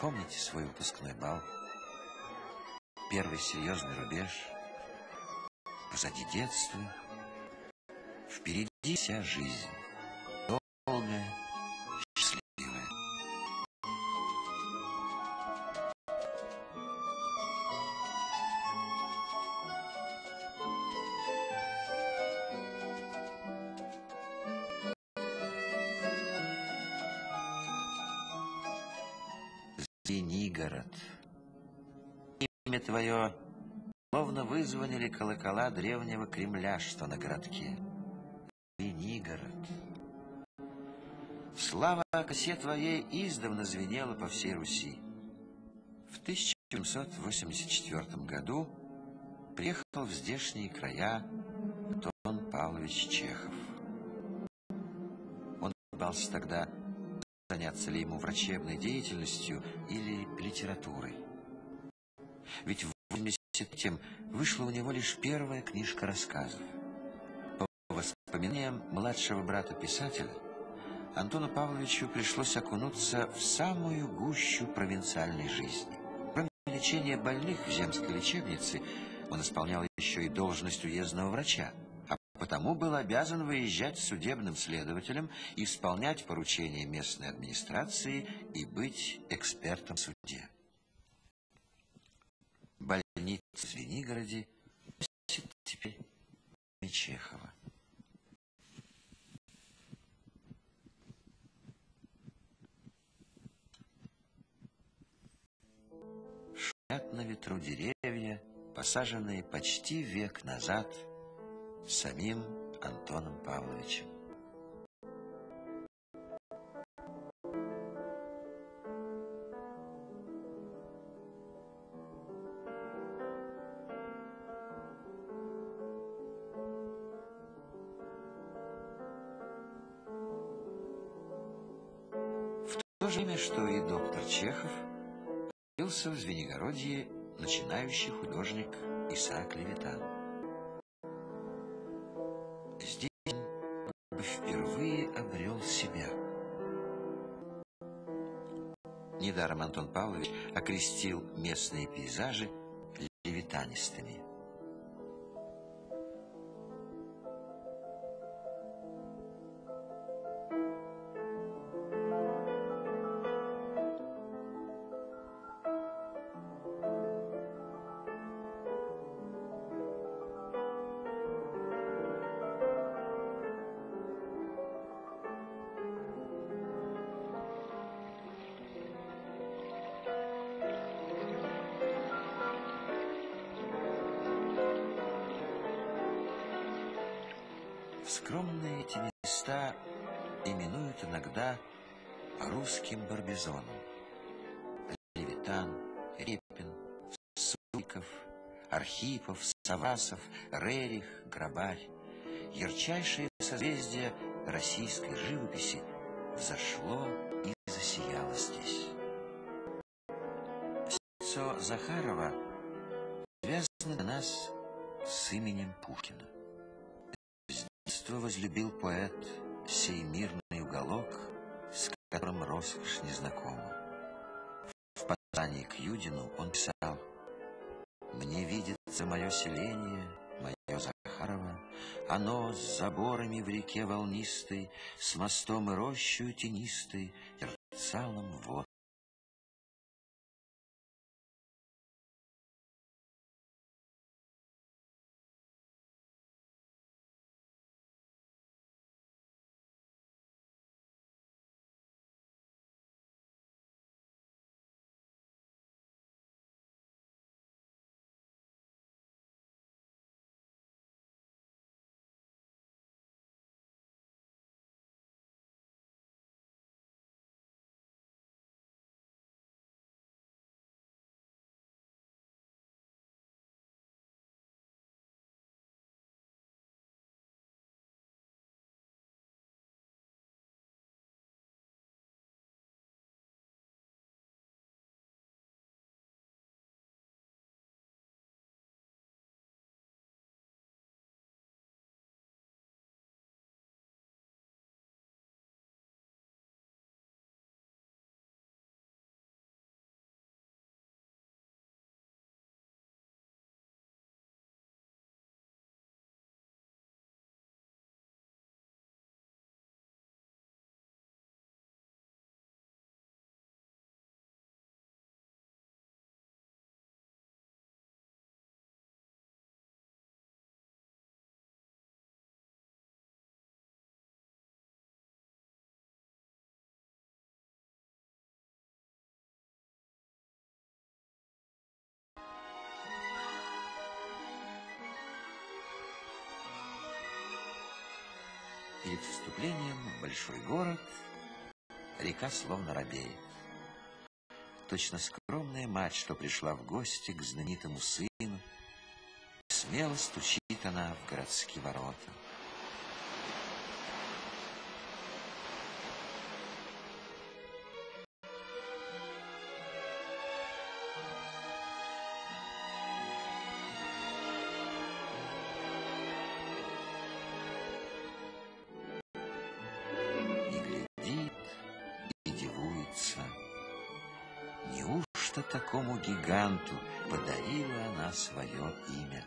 Помните свой выпускной бал? Первый серьезный рубеж. Позади детство. Впереди вся жизнь. Долгая, счастливая. Звенигород. Имя твое словно вызвонили колокола древнего Кремля, что на городке. Звенигород. Слава о косе твоей издавна звенела по всей Руси. В 1784 году приехал в здешние края Антон Павлович Чехов. Он колебался тогда, заняться ли ему врачебной деятельностью или литературой. Ведь в 1983-м вышла у него лишь первая книжка рассказов. По воспоминаниям младшего брата писателя, Антону Павловичу пришлось окунуться в самую гущу провинциальной жизни. Кроме лечения больных в земской лечебнице, он исполнял еще и должность уездного врача, а потому был обязан выезжать с судебным следователем, исполнять поручения местной администрации и быть экспертом в суде. Больница в Звенигороде носит теперь имя Чехова. Шумят на ветру деревья, посаженные почти век назад самим Антоном Павловичем. В то же время, что и доктор Чехов, появился в Звенигородье начинающий художник Исаак Левитан. Здесь он впервые обрел себя. Недаром Антон Павлович окрестил местные пейзажи левитанистыми. Скромные эти места именуют иногда русским Барбизоном. Левитан, Репин, Суриков, Архипов, Савасов, Рерих, Грабарь. Ярчайшее созвездие российской живописи взошло и засияло здесь. Лицо Захарова связано для нас с именем Пушкина. С детства возлюбил поэт сей мирный уголок, с которым роскошь незнакома. В послании к Юдину он писал: «Мне видится мое селение, мое Захарово, оно с заборами в реке волнистой, с мостом и рощью тенистой, терцалом вод». вступлением в большой город река словно робеет. Точно скромная мать, что пришла в гости к знаменитому сыну, смело стучит она в городские ворота. Неужто такому гиганту подарила она свое имя?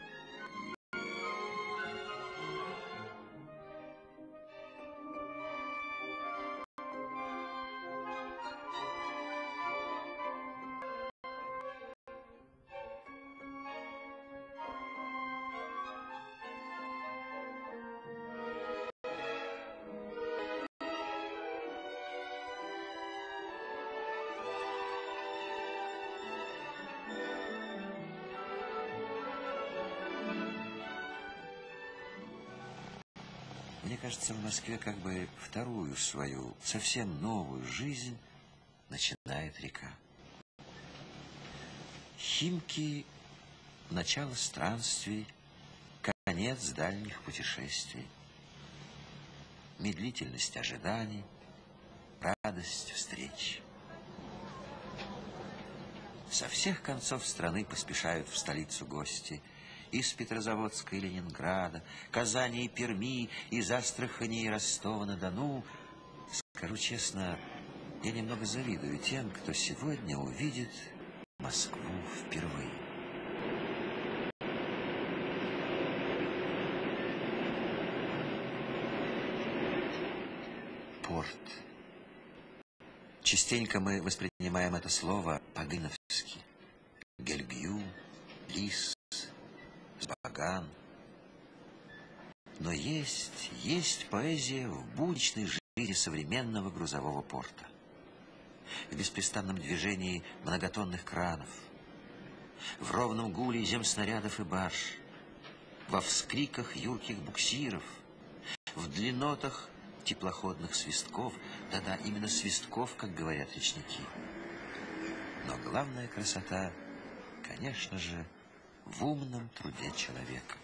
Мне кажется, в Москве как бы вторую свою, совсем новую жизнь начинает река. Химки – начало странствий, конец дальних путешествий, медлительность ожиданий, радость встреч. Со всех концов страны поспешают в столицу гости – из Петрозаводска и Ленинграда, Казани и Перми, из Астрахани и Ростова-на-Дону. Скажу честно, я немного завидую тем, кто сегодня увидит Москву впервые. Порт. Частенько мы воспринимаем это слово по-гыновски. Гельгю, лис, Баган. Но есть поэзия в будничной жизни современного грузового порта. В беспрестанном движении многотонных кранов, в ровном гуле земснарядов и барж, во вскриках юрких буксиров, в длиннотах теплоходных свистков, да-да, именно свистков, как говорят речники. Но главная красота, конечно же, в умном труде человека.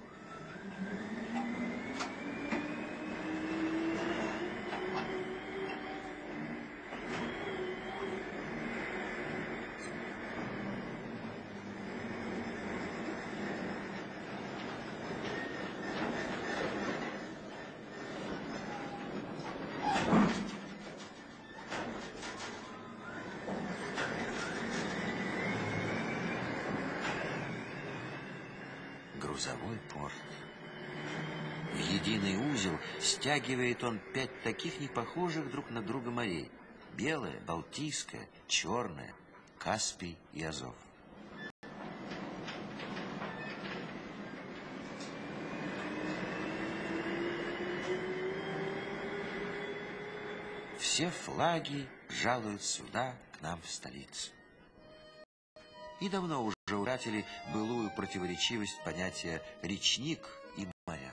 Грузовой порт. В единый узел стягивает он 5 таких непохожих друг на друга морей. Белое, Балтийское, Черное, Каспий и Азов. Все флаги жалуют сюда, к нам в столицу. И давно уже утратили былую противоречивость понятия «речник» и «моряк».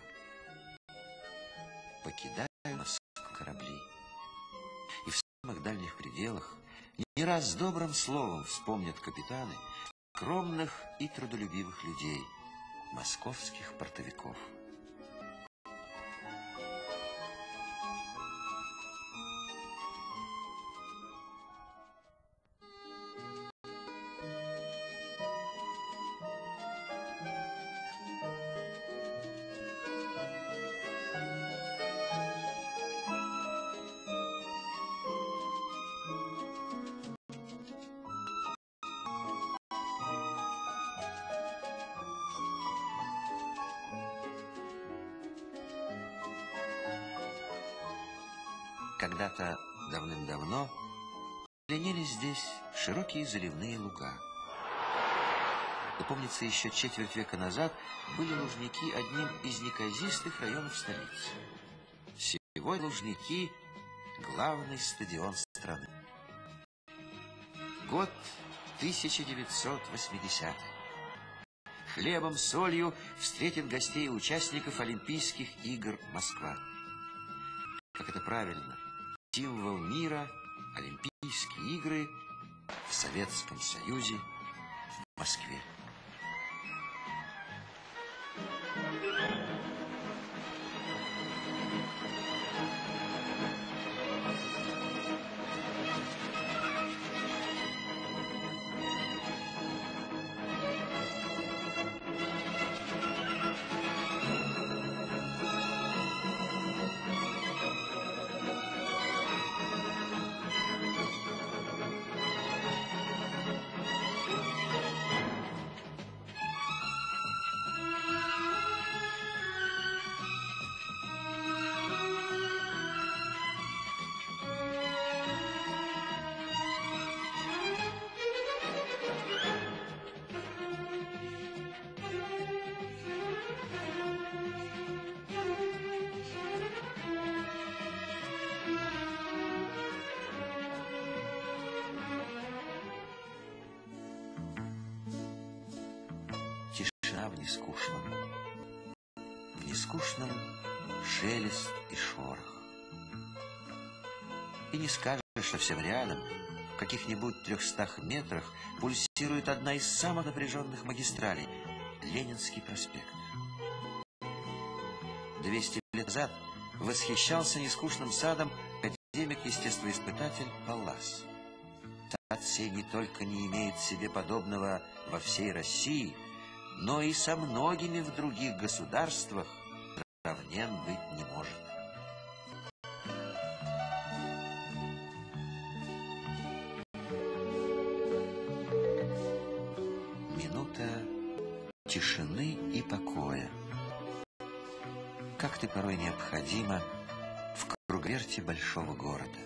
Покидают Москву корабли. И в самых дальних пределах не раз добрым словом вспомнят капитаны скромных и трудолюбивых людей, московских портовиков. Когда-то давным-давно зеленели здесь широкие заливные луга. И, помнится, еще четверть века назад были Лужники одним из неказистых районов столицы. Сегодня Лужники – главный стадион страны. Год 1980. Хлебом, солью встретит гостей и участников Олимпийских игр Москва. как это правильно, символ мира, Олимпийские игры в Советском Союзе, в Москве. Тишина в нескучном. В нескучном шелест и шорох. И не скажешь, что всем рядом, в каких-нибудь 300 метрах, пульсирует одна из самых напряженных магистралей – Ленинский проспект. 200 лет назад восхищался нескучным садом академик-естествоиспытатель Паллас. Сад сей не только не имеет себе подобного во всей России, но и со многими в других государствах сравнен быть не может. Минута тишины и покоя. Как ты порой необходима в круговерте большого города.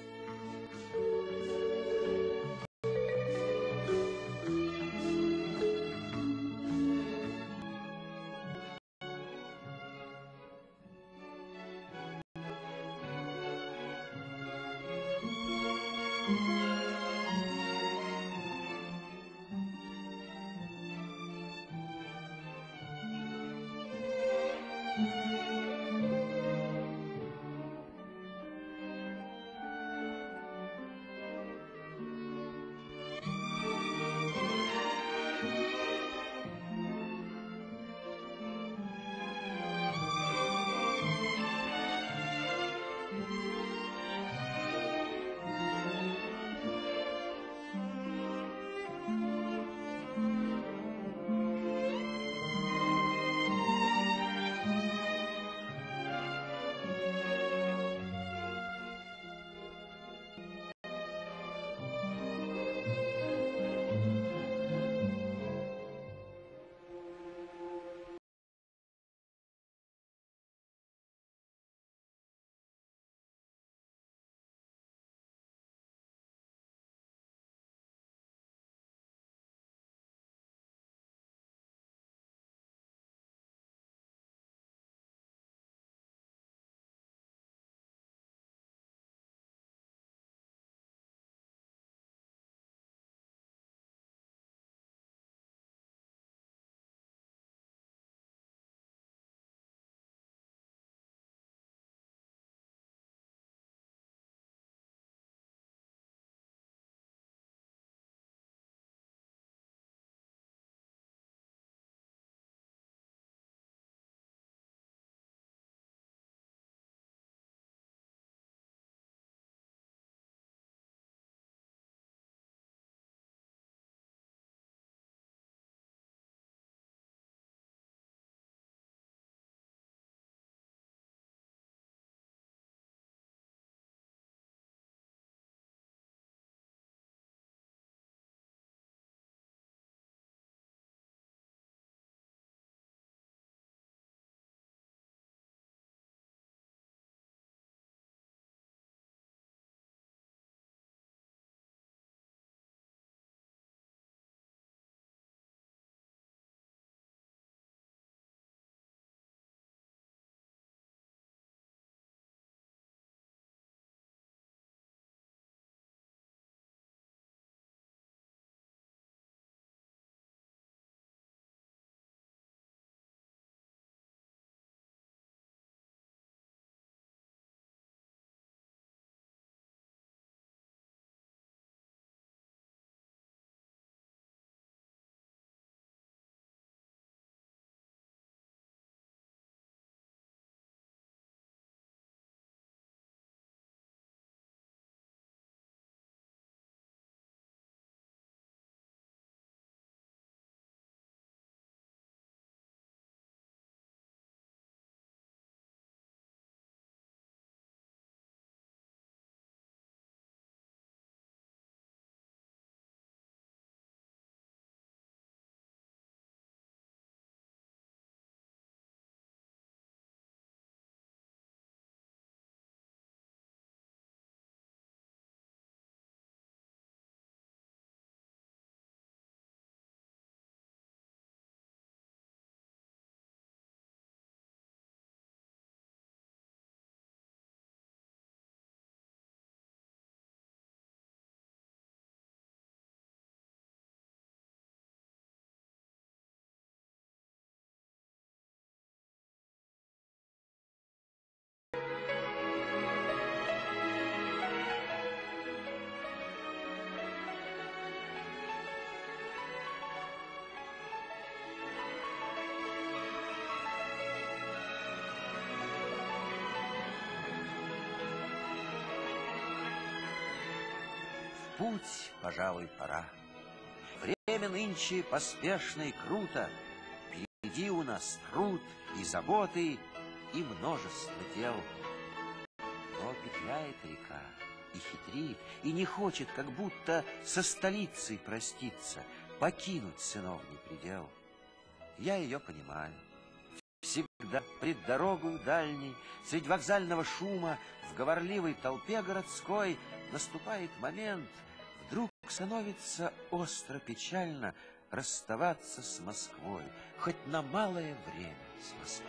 путь, пожалуй, пора. Время нынче поспешно и круто. Впереди у нас труд и заботы, и множество дел. Но петляет река, и хитрит, и не хочет, как будто со столицей проститься, покинуть сыновний предел. Я ее понимаю. Всегда пред дорогою дальней, средь вокзального шума, в говорливой толпе городской наступает момент, вдруг становится остро печально расставаться с Москвой, хоть на малое время с Москвой.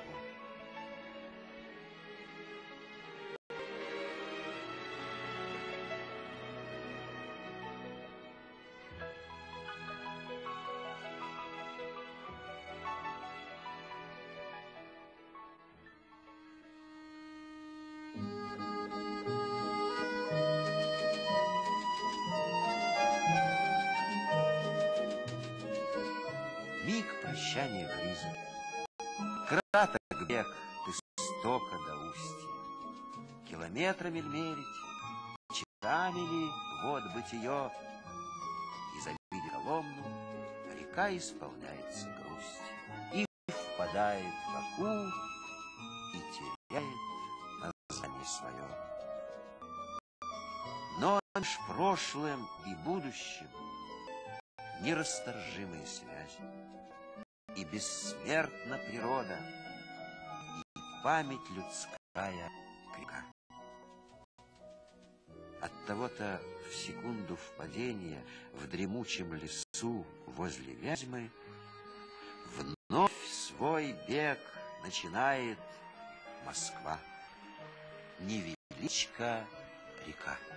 Миг прощания близок, краток бег из истока до устья. Километрами ль мерить, часами ли вот бытие, и завидя Коломну, река исполняется грусть, и впадает в Аку, и теряет название свое. Но меж прошлым и будущим нерасторжимые связи, и бессмертна природа, и память людская крепка. Оттого-то в секунду впадения в дремучем лесу возле Вязьмы вновь свой бег начинает Москва, невеличка река.